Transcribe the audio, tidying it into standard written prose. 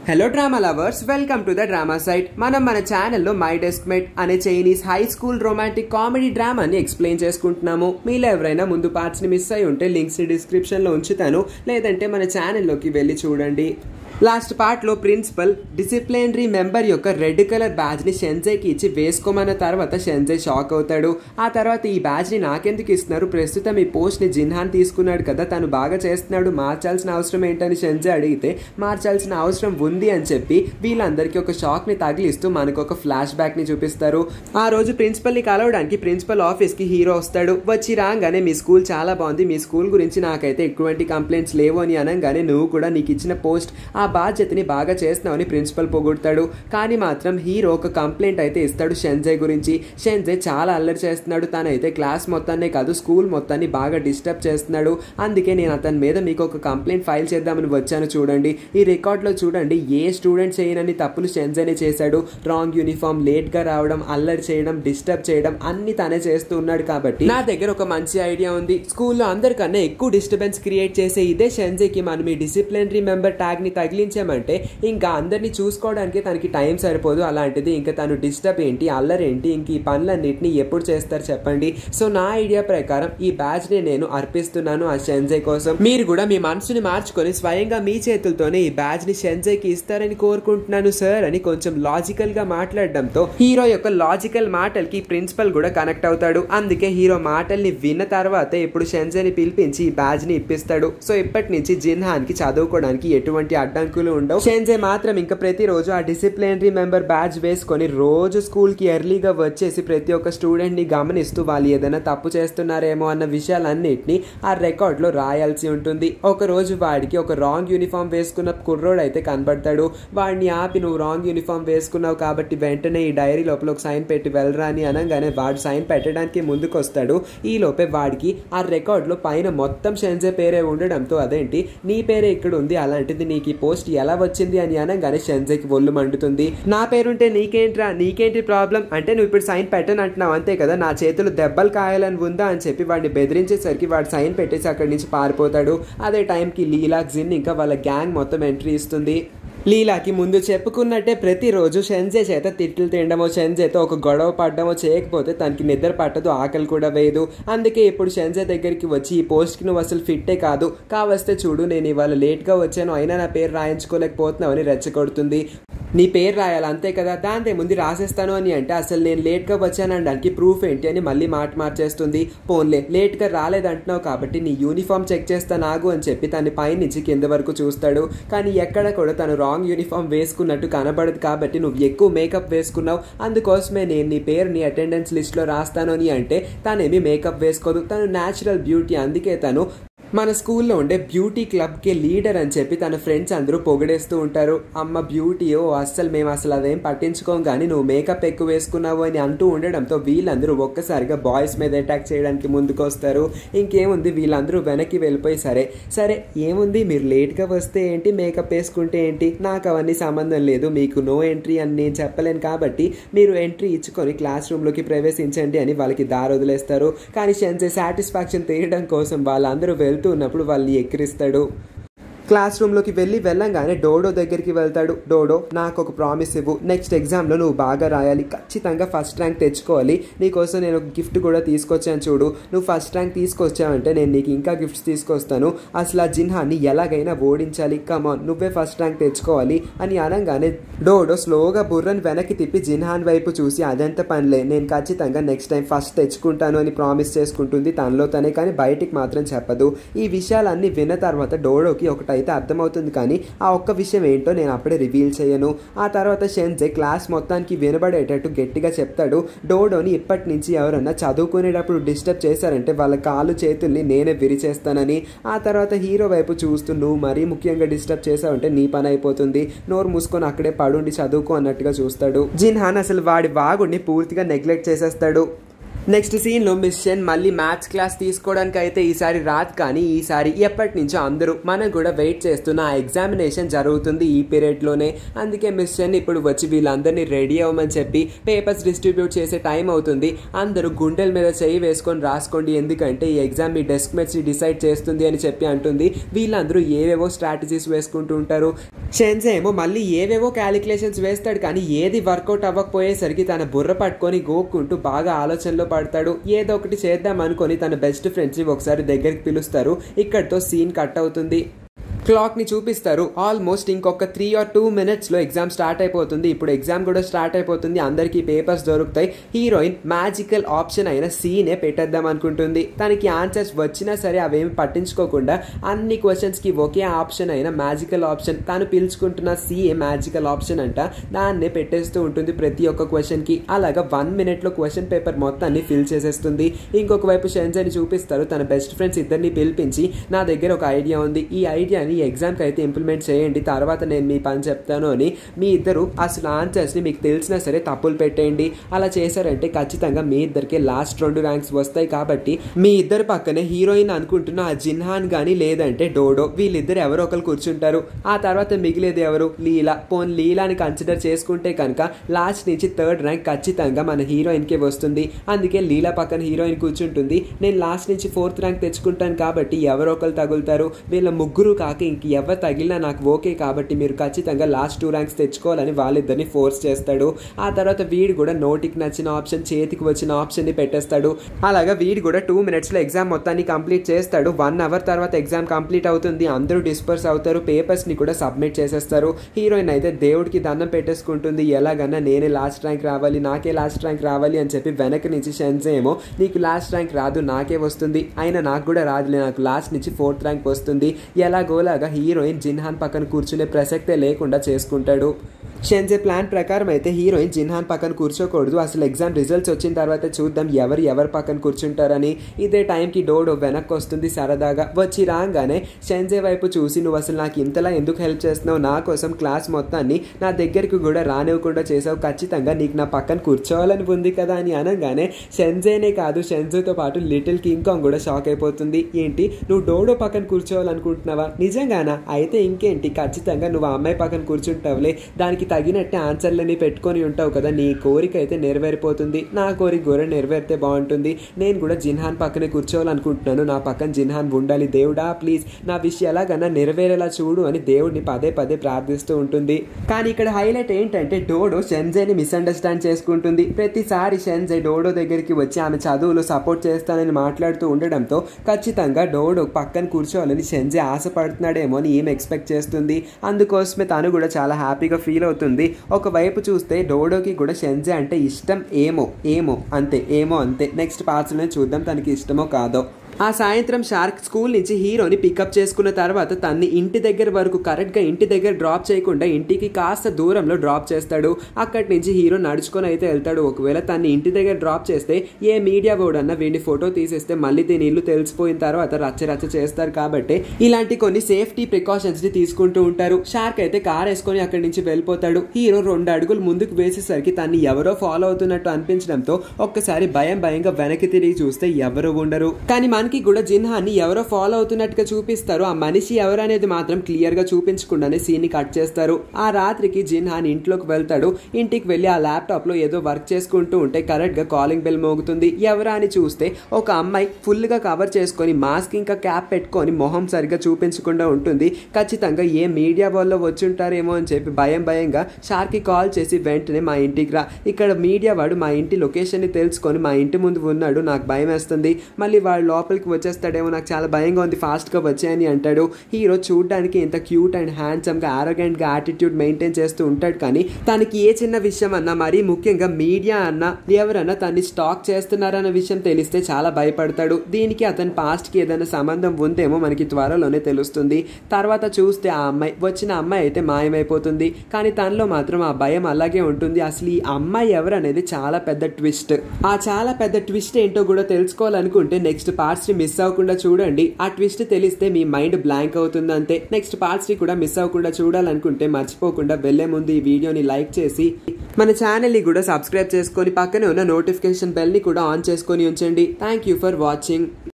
Hello drama lovers, welcome to the drama site. మనం మన ఛానల్లో మై డెస్క్మేట్ అనే Chinese high school romantic comedy డ్రామాని ఎక్స్ప్లెయిన్ చేసుకుంటున్నాము. మీలో ఎవరైనా ముందు పార్ట్స్ ని మిస్ అయి ఉంటే లింక్స్ డిస్క్రిప్షన్ లో ఉంచుతాను, లేదంటే మన ఛానల్లోకి వెళ్ళి చూడండి. లాస్ట్ పార్ట్లో ప్రిన్సిపల్ డిసిప్లినరీ మెంబర్ యొక్క రెడ్ కలర్ బ్యాజ్ని షెన్జైకి ఇచ్చి వేసుకోమన్న తర్వాత షెన్జై షాక్ అవుతాడు. ఆ తర్వాత ఈ బ్యాజ్ని నాకెందుకు ఇస్తున్నారు, ప్రస్తుతం ఈ పోస్ట్ని జిన్హాన్ తీసుకున్నాడు కదా, తను బాగా చేస్తున్నాడు, మార్చాల్సిన అవసరం ఏంటని షెన్జై అడిగితే మార్చాల్సిన అవసరం ఉంది అని చెప్పి వీళ్ళందరికీ ఒక షాక్ని తగిలిస్తూ మనకు ఒక ఫ్లాష్ బ్యాక్ని చూపిస్తారు. ఆ రోజు ప్రిన్సిపల్ని కలవడానికి ప్రిన్సిపల్ ఆఫీస్కి హీరో వస్తాడు. వచ్చి రాగానే మీ స్కూల్ చాలా బాగుంది, మీ స్కూల్ గురించి నాకైతే ఎటువంటి కంప్లైంట్స్ లేవు అని అనగానే నువ్వు కూడా నీకు ఇచ్చిన పోస్ట్ ఆ బాధ్యతని బాగా చేస్తున్నావని ప్రిన్సిపల్ పొగుడతాడు. కానీ మాత్రం హీరో ఒక కంప్లైంట్ అయితే ఇస్తాడు షెన్జై గురించి. షెన్జై చాలా అల్లరి చేస్తున్నాడు, తనైతే క్లాస్ మొత్తాన్నే కాదు స్కూల్ మొత్తాన్ని బాగా డిస్టర్బ్ చేస్తున్నాడు. అందుకే నేను అతని మీద మీకు ఒక కంప్లైంట్ ఫైల్ చేద్దామని వచ్చాను. చూడండి, ఈ రికార్డులో చూడండి, ఏ స్టూడెంట్ చేయనని తప్పులు షెన్జైనే చేశాడు. రాంగ్ యూనిఫామ్, లేట్గా రావడం, అల్లరి చేయడం, డిస్టర్బ్ చేయడం అన్ని తనే చేస్తూ ఉన్నాడు. కాబట్టి నా దగ్గర ఒక మంచి ఐడియా ఉంది. స్కూల్లో అందరికన్నా ఎక్కువ డిస్టర్బెన్స్ క్రియేట్ చేసే ఇదే షెన్జైకి మనం ఈ డిసిప్లినరీ మెంబర్ ట్యాగ్ని తగిలించామంటే ఇంకా అందరినీ చూసుకోవడానికి తనకి టైం సరిపోదు. అలాంటిది ఇంకా తను డిస్టర్బ్ ఏంటి, అల్లరి ఏంటి, ఇంక ఈ పనులన్నింటినీ ఎప్పుడు చేస్తారు చెప్పండి. సో నా ఐడియా ప్రకారం ఈ బ్యాజ్ని నేను అర్పిస్తున్నాను ఆ షెన్జై కోసం. మీరు కూడా మీ మనసుని మార్చుకొని స్వయంగా మీ చేతులతోనే ఈ బ్యాజ్ని షెన్జైకి ఇస్తారని కోరుకుంటున్నాను సార్ అని కొంచెం లాజికల్ గా మాట్లాడడంతో హీరో యొక్క లాజికల్ మాటలకి ప్రిన్సిపల్ కూడా కనెక్ట్ అవుతాడు. అందుకే హీరో మాటల్ని విన్న తర్వాత ఇప్పుడు షెన్జైని పిలిపించి ఈ బ్యాజ్ని ఇప్పిస్తాడు. సో ఇప్పటి నుంచి జిన్హాన్ కి చదువుకోవడానికి ఎటువంటి అడ్డంకులు ఉండవు. షెన్జై మాత్రం ఇంకా ప్రతిరోజు ఆ డిసిప్లినరీ మెంబర్ బ్యాడ్జ్ వేసుకొని రోజు స్కూల్ కి ఎర్లీగా వచ్చేసి ప్రతి ఒక్క స్టూడెంట్ ని గమనిస్తూ వాళ్ళు ఏదైనా తప్పు చేస్తున్నారేమో అన్న విషయాలన్నిటిని ఆ రికార్డ్ లో రాయాల్సి ఉంటుంది. ఒక రోజు వాడికి ఒక రాంగ్ యూనిఫామ్ వేసుకున్న కుర్రోడు అయితే కనబడతాడు. వాడిని ఆపి నువ్వు రాంగ్ యూనిఫామ్ వేసుకున్నావు కాబట్టి వెంటనే ఈ డైరీ లోపల ఒక సైన్ పెట్టి వెళ్ళరా అని అనగానే వాడు సైన్ పెట్టడానికి ముందుకు వస్తాడు. ఈ లోపే వాడికి ఆ రికార్డ్ లో పైన మొత్తం షెన్జై పేరే ఉండడంతో అదేంటి నీ పేరే ఇక్కడ ఉంది, అలాంటిది నీకు ఈ పోస్ట్ ఎలా వచ్చింది అని అనగానే షెన్జైకి ఒళ్ళు మండుతుంది. నా పేరుంటే నీకేంట్రా, నీకేంటి ప్రాబ్లం అంటే నువ్వు ఇప్పుడు సైన్ పెట్టను అంటున్నావు అంతే కదా, నా చేతులు దెబ్బలు కాయాలని ఉందా అని చెప్పి వాడిని బెదిరించేసరికి వాడు సైన్ పెట్టేసి అక్కడి నుంచి పారిపోతాడు. అదే టైంకి లీలా, జిన్ ఇంకా వాళ్ళ గ్యాంగ్ మొత్తం ఎంట్రీ ఇస్తుంది. లీలాకి ముందు చెప్పుకున్నట్టే ప్రతిరోజు షెన్జై చేత తిట్లు తినడమో, షెన్జైతో ఒక గొడవ పడ్డమో చేయకపోతే తనకి నిద్ర పట్టదు, ఆకలి కూడా వేయదు. అందుకే ఇప్పుడు షెన్జై దగ్గరికి వచ్చి ఈ పోస్ట్కి నువ్వు అసలు ఫిట్టే కాదు, కావస్తే చూడు నేను ఇవాళ లేట్గా వచ్చాను అయినా నా పేరు రాయించుకోలేకపోతున్నావు అని రెచ్చగొడుతుంది. నీ పేరు రాయాలి అంతే కదా, దాంతో ముందు రాసేస్తాను అని అంటే అసలు నేను లేట్గా వచ్చానడానికి ప్రూఫ్ ఏంటి అని మళ్ళీ మాట మార్చేస్తుంది. పోన్లే లేట్గా రాలేదంటున్నావు కాబట్టి నీ యూనిఫామ్ చెక్ చేస్తా నాగు అని చెప్పి తన పైనుంచి కింద వరకు చూస్తాడు. కానీ ఎక్కడ కూడా తను రాంగ్ యూనిఫామ్ వేసుకున్నట్టు కనబడదు. కాబట్టి నువ్వు ఎక్కువ మేకప్ వేసుకున్నావు, అందుకోసమే నేను నీ పేరు నీ అటెండెన్స్ లిస్ట్లో రాస్తాను అని అంటే తనేమి మేకప్ వేసుకోదు, తను న్యాచురల్ బ్యూటీ. అందుకే తను మన స్కూల్లో ఉండే బ్యూటీ క్లబ్కి లీడర్ అని చెప్పి తన ఫ్రెండ్స్ అందరూ పొగిడేస్తూ ఉంటారు. అమ్మ బ్యూటీయో అస్సలు మేము అసలు అదేం పట్టించుకోం కానీ నువ్వు మేకప్ ఎక్కువ వేసుకున్నావు అని అంటూ ఉండడంతో వీళ్ళందరూ ఒక్కసారిగా బాయ్స్ మీద అటాక్ చేయడానికి ముందుకు వస్తారు. ఇంకేముంది వీళ్ళందరూ వెనక్కి వెళ్ళిపోయి సరే ఏముంది మీరు లేట్గా వస్తే ఏంటి, మేకప్ వేసుకుంటే ఏంటి, నాకు అవన్నీ సంబంధం లేదు, మీకు నో ఎంట్రీ అని నేను చెప్పలేను కాబట్టి మీరు ఎంట్రీ ఇచ్చుకొని క్లాస్ రూమ్లోకి ప్రవేశించండి అని వాళ్ళకి దారి వదిలేస్తారు. కానీ షెన్జై సాటిస్ఫాక్షన్ తీయడం కోసం వాళ్ళందరూ ఉన్నప్పుడు వాళ్ళని ఎక్కిరిస్తాడు. క్లాస్ రూమ్లోకి వెళ్ళంగానే డోడో దగ్గరికి వెళ్తాడు. డోడో నాకు ఒక ప్రామిస్ ఇవ్వు, నెక్స్ట్ ఎగ్జామ్లో నువ్వు బాగా రాయాలి, ఖచ్చితంగా ఫస్ట్ ర్యాంక్ తెచ్చుకోవాలి, నీకోసం నేను ఒక గిఫ్ట్ కూడా తీసుకొచ్చాను చూడు, నువ్వు ఫస్ట్ ర్యాంక్ తీసుకొచ్చావంటే నేను నీకు ఇంకా గిఫ్ట్స్ తీసుకొస్తాను, అసలు ఆ జిన్హాన్ని ఎలాగైనా ఓడించాలి, కమాన్ నువ్వే ఫస్ట్ ర్యాంక్ తెచ్చుకోవాలి అని అనగానే డోడో స్లోగా బుర్రని వెనక్కి తిప్పి జిన్హాన్ వైపు చూసి అదంత పనిలే, నేను ఖచ్చితంగా నెక్స్ట్ టైం ఫస్ట్ తెచ్చుకుంటాను అని ప్రామిస్ చేసుకుంటుంది తనలో తనే, కానీ బయటికి మాత్రం చెప్పదు. ఈ విషయాలన్నీ విన్న తర్వాత డోడోకి ఒకటి అయితే అర్థమవుతుంది, కానీ ఆ ఒక్క విషయం ఏంటో నేను అప్పుడే రివీల్ చేయను. ఆ తర్వాత షెన్జై క్లాస్ మొత్తానికి వినబడేటట్టు గట్టిగా చెప్తాడు, డోడోని ఇప్పటి నుంచి ఎవరన్నా చదువుకునేటప్పుడు డిస్టర్బ్ చేశారంటే వాళ్ళ కాళ్ళు చేతుల్ని నేనే విరిచేస్తానని. ఆ తర్వాత హీరో వైపు చూస్తూ నువ్వు మరీ ముఖ్యంగా డిస్టర్బ్ చేసావంటే నీ పని అయిపోతుంది, నోరు మూసుకొని అక్కడే పడుండి చదువుకో అన్నట్టుగా చూస్తాడు. జిన్హాన్ అసలు వాడి వాగుడిని పూర్తిగా నెగ్లెక్ట్ చేసేస్తాడు. నెక్స్ట్ సీన్లో మిస్ షెన్ మళ్ళీ మ్యాథ్స్ క్లాస్ తీసుకోవడానికి అయితే ఈసారి రాదు, కానీ ఈసారి ఎప్పటి నుంచో అందరూ మనం కూడా వెయిట్ చేస్తున్న ఆ ఎగ్జామినేషన్ జరుగుతుంది ఈ పీరియడ్లోనే. అందుకే మిస్ షెన్ ఇప్పుడు వచ్చి వీళ్ళందరినీ రెడీ అవ్వమని చెప్పి పేపర్స్ డిస్ట్రిబ్యూట్ చేసే టైం అవుతుంది. అందరూ గుండెల మీద చేయి వేసుకొని రాసుకోండి, ఎందుకంటే ఈ ఎగ్జామ్ మీ డెస్క్ మేట్స్ డిసైడ్ చేస్తుంది అని చెప్పి అంటుంది. వీళ్ళందరూ ఏవేవో స్ట్రాటజీస్ వేసుకుంటూ ఉంటారు. షెన్జే ఏమో మళ్ళీ ఏవేవో క్యాలిక్యులేషన్స్ వేస్తాడు, కానీ ఏది వర్కౌట్ అవ్వకపోయేసరికి తన బుర్ర పట్టుకొని గోక్కుంటూ బాగా ఆలోచనలో పడతాడు. ఏదో ఒకటి చేద్దాం అనుకొని తన బెస్ట్ ఫ్రెండ్స్ ని ఒకసారి దగ్గరికి పిలుస్తారు. ఇక్కడతో సీన్ కట్ అవుతుంది. క్లాక్ ని చూపిస్తారు. ఆల్మోస్ట్ ఇంకొక 3 or 2 minutes లో ఎగ్జామ్ స్టార్ట్ అయిపోతుంది. ఇప్పుడు ఎగ్జామ్ కూడా స్టార్ట్ అయిపోతుంది, అందరికీ పేపర్స్ దొరుకుతాయి. హీరోయిన్ మ్యాజికల్ ఆప్షన్ అయిన సీనే పెట్టేద్దాం అనుకుంటుంది. తనకి ఆన్సర్స్ వచ్చినా సరే అవేమి పట్టించుకోకుండా అన్ని క్వశ్చన్స్ కి ఒకే ఆప్షన్ అయిన మ్యాజికల్ ఆప్షన్, తాను పిలుచుకుంటున్న సీఏ మ్యాజికల్ ఆప్షన్ అంట, దాన్నే పెట్టేస్తూ ఉంటుంది ప్రతి ఒక్క క్వశ్చన్ కి. అలాగా 1 minute లో క్వశ్చన్ పేపర్ మొత్తాన్ని ఫిల్ చేసేస్తుంది. ఇంకొక వైపు షెన్జేని చూపిస్తారు. తన బెస్ట్ ఫ్రెండ్స్ ఇద్దరిని పిలిపించి, నా దగ్గర ఒక ఐడియా ఉంది, ఈ ఐడియాని ఎగ్జామ్కి అయితే ఇంప్లిమెంట్ చేయండి, తర్వాత నేను మీ పని చెప్తాను అని. మీ ఇద్దరు అసలు ఆన్సర్స్ని మీకు తెలిసినా సరే తప్పులు పెట్టేయండి. అలా చేశారంటే ఖచ్చితంగా మీ ఇద్దరికి లాస్ట్ 2 ర్యాంక్స్ వస్తాయి. కాబట్టి మీ ఇద్దరు పక్కనే హీరోయిన్ అనుకుంటున్న ఆ జిన్హాన్ కానీ లేదంటే డోడో, వీళ్ళిద్దరు ఎవరో ఒకరు కూర్చుంటారు. ఆ తర్వాత మిగిలేది ఎవరు? లీలా. పోన్ లీలాని కన్సిడర్ చేసుకుంటే కనుక లాస్ట్ నుంచి 3rd ర్యాంక్ ఖచ్చితంగా మన హీరోయిన్కే వస్తుంది. అందుకే లీలా పక్కన హీరోయిన్ కూర్చుంటుంది. నేను లాస్ట్ నుంచి 4th ర్యాంక్ తెచ్చుకుంటాను కాబట్టి ఎవరో ఒకరు తగులుతారు. వీళ్ళ ముగ్గురు కాక ఇంక ఎవరు తగిలినా నాకు ఓకే, కాబట్టి మీరు ఖచ్చితంగా లాస్ట్ 2 ర్యాంక్స్ తెచ్చుకోవాలని వాళ్ళిద్దరిని ఫోర్స్ చేస్తాడు. ఆ తర్వాత వీడు కూడా నోటికి నచ్చిన ఆప్షన్, చేతికి వచ్చిన ఆప్షన్ని పెట్టేస్తాడు. అలాగా వీడు కూడా 2 minutes లో ఎగ్జామ్ మొత్తాన్ని కంప్లీట్ చేస్తాడు. 1 hour తర్వాత ఎగ్జామ్ కంప్లీట్ అవుతుంది. అందరూ డిస్పర్స్ అవుతారు. పేపర్స్ని కూడా సబ్మిట్ చేసేస్తారు. హీరోయిన్ అయితే దేవుడికి దండం పెట్టేసుకుంటుంది. ఎలాగన్నా నేనే లాస్ట్ ర్యాంక్ రావాలి, నాకే లాస్ట్ ర్యాంక్ రావాలి అని చెప్పి వెనక నుంచి షెన్జే ఏమో నీకు లాస్ట్ ర్యాంక్ రాదు, నాకే వస్తుంది, అయినా నాకు కూడా రాదులే, నాకు లాస్ట్ నుంచి 4th ర్యాంక్ వస్తుంది. ఎలాగోలాగా హీరోయిన్ జిన్హాన్ పక్కన కూర్చునే ప్రసక్తే లేకుండా చేసుకుంటాడు. షెన్జే ప్లాన్ ప్రకారం అయితే హీరోయిన్ జిన్హాన్ పక్కన కూర్చోకూడదు, అసలు ఎగ్జామ్ రిజల్ట్స్ వచ్చిన తర్వాత చూద్దాం ఎవరు పక్కన కూర్చుంటారని. ఇదే టైంకి డోడో వెనక్కి వస్తుంది సరదాగా. వచ్చి రాగానే షెన్జే వైపు చూసి, నువ్వు అసలు నాకు ఇంతలా ఎందుకు హెల్ప్ చేస్తున్నావు, నా కోసం క్లాస్ మొత్తాన్ని నా దగ్గరికి కూడా రానివ్వకుండా చేసావు, ఖచ్చితంగా నీకు నా పక్కన కూర్చోవాలని ఉంది కదా అని అనగానే షెన్జేనే కాదు షెన్జేతో పాటు లిటిల్ కింగ్ కాంగ్ కూడా షాక్ అయిపోతుంది. ఏంటి, నువ్వు డోడో పక్కన కూర్చోవాలనుకుంటున్నావా? నిజంగానా? అయితే ఇంకేంటి, ఖచ్చితంగా నువ్వు ఆ అమ్మాయి పక్కన కూర్చుంటావులే, దానికి తగినట్టే ఆన్సర్లని పెట్టుకొని ఉంటావు కదా, నీ కోరిక అయితే నెరవేరిపోతుంది. నా కోరిక కూడా నెరవేరితే బాగుంటుంది. నేను కూడా జిన్హాన్ పక్కనే కూర్చోవాలనుకుంటున్నాను, నా పక్కన జిన్హాన్ ఉండాలి, దేవుడా ప్లీజ్ నా విషయం ఎలాగన్నా నెరవేరేలా చూడు అని దేవుడిని పదే పదే ప్రార్థిస్తూ ఉంటుంది. కానీ ఇక్కడ హైలైట్ ఏంటంటే డోడో షెన్జేని మిస్అండర్స్టాండ్ చేసుకుంటుంది. ప్రతిసారి షెన్జే డోడో దగ్గరికి వచ్చి ఆమె చదువులో సపోర్ట్ చేస్తానని మాట్లాడుతూ ఉండడంతో ఖచ్చితంగా డోడో పక్కన కూర్చోవాలని షెన్జే ఆశపడుతున్నాడేమో అని ఈమె ఎక్స్పెక్ట్ చేస్తుంది. అందుకోసమే తను కూడా చాలా హ్యాపీగా ఫీల్ అవుతుంది. ఒకవైపు చూస్తే డోడోకి కూడా షెన్జే అంటే ఇష్టం ఏమో అంతే. నెక్స్ట్ పార్ట్స్లోనే చూద్దాం తనకి ఇష్టమో కాదో. ఆ సాయంత్రం షార్క్ స్కూల్ నుంచి హీరోని పికప్ చేసుకున్న తర్వాత తన్ని ఇంటి దగ్గర వరకు కరెక్ట్గా ఇంటి దగ్గర డ్రాప్ చేయకుండా ఇంటికి కాస్త దూరంలో డ్రాప్ చేస్తాడు. అక్కడి నుంచి హీరో నడుచుకొని అయితే వెళ్తాడు. ఒకవేళ తన్ని ఇంటి దగ్గర డ్రాప్ చేస్తే ఏ మీడియా బోర్డు అన్న వీడిని ఫోటో తీసేస్తే మళ్ళీ దీని ఇల్లు తెలిసిపోయిన తర్వాత రచ్చ చేస్తారు. కాబట్టి ఇలాంటి కొన్ని సేఫ్టీ ప్రికాషన్స్ ని తీసుకుంటూ ఉంటారు. షార్క్ అయితే కార్ వేసుకొని అక్కడి నుంచి వెళ్ళిపోతాడు. హీరో 2 అడుగులు ముందుకు వేసేసరికి తన్ని ఎవరో ఫాలో అవుతున్నట్టు అనిపించడంతో ఒక్కసారి భయంగా వెనక్కి తిరిగి చూస్తే ఎవరు ఉండరు. కానీ మనకి కూడా జిన్హాన్ని ఎవరో ఫాలో అవుతున్నట్టుగా చూపిస్తారు. ఆ మనిషి ఎవరు అనేది మాత్రం క్లియర్ గా చూపించకుండానే సీన్ ని కట్ చేస్తారు. ఆ రాత్రికి జిన్హాన్ ఇంట్లోకి వెళ్తాడు. ఇంటికి వెళ్ళి ఆ ల్యాప్టాప్ లో ఏదో వర్క్ చేసుకుంటూ ఉంటే కరెక్ట్ గా కాలింగ్ బెల్ మోగుతుంది. ఎవరా అని చూస్తే ఒక అమ్మాయి ఫుల్ గా కవర్ చేసుకొని మాస్క్ ఇంకా క్యాప్ పెట్టుకొని మొహం సరిగ్గా చూపించకుండా ఉంటుంది. ఖచ్చితంగా ఏ మీడియా వాళ్ళు వచ్చుంటారేమో అని చెప్పి భయంగా షార్క్ కి కాల్ చేసి వెంటనే మా ఇంటికి రా, ఇక్కడ మీడియా వాడు మా ఇంటి లొకేషన్ ని తెలుసుకొని మా ఇంటి ముందు ఉన్నాడు, నాకు భయం వేస్తుంది, మళ్ళీ వాడు లోపలికి వచ్చేస్తాడేమో, నాకు చాలా భయంగా ఉంది, ఫాస్ట్ గా వచ్చాయని అంటాడు. హీరో చూడడానికి ఎంత క్యూట్ అండ్ హ్యాండ్సమ్ గా ఆరోగెంట్ గా యాటిట్యూడ్ మెయింటైన్ చేస్తూ ఉంటాడు. కానీ తనకి ఏ చిన్న విషయం అన్నా, మరీ ముఖ్యంగా మీడియా అన్నా ఎవరన్నా తన్ని స్టాక్ చేస్తున్నారన్న విషయం తెలిస్తే చాలా భయపడతాడు. దీనికి అతని పాస్ట్ కి ఏదైనా సంబంధం ఉందేమో మనకి త్వరలోనే తెలుస్తుంది. తర్వాత చూస్తే ఆ అమ్మాయి వచ్చిన అమ్మాయి అయితే మాయమైపోతుంది. కానీ తనలో మాత్రం ఆ భయం అలాగే ఉంటుంది. అసలు ఈ అమ్మాయి ఎవరు అనేది చాలా పెద్ద ట్విస్ట్. ఆ చాలా పెద్ద ట్విస్ట్ ఏంటో కూడా తెలుసుకోవాలనుకుంటే నెక్స్ట్ పార్ట్స్ పార్ట్స్ ని మిస్ అవ్వకుండా చూడండి. ఆ ట్విస్ట్ తెలిస్తే మీ మైండ్ బ్లాంక్ అవుతుంది అంతే. నెక్స్ట్ పార్ట్స్ ని కూడా మిస్ అవ్వకుండా చూడాలనుకుంటే మర్చిపోకుండా వెళ్లే ముందు ఈ వీడియోని లైక్ చేసి మన ఛానల్ ని కూడా సబ్స్క్రైబ్ చేసుకొని పక్కనే ఉన్న నోటిఫికేషన్ బెల్ ని కూడా ఆన్ చేసుకొని ఉంచండి. Thank you for watching.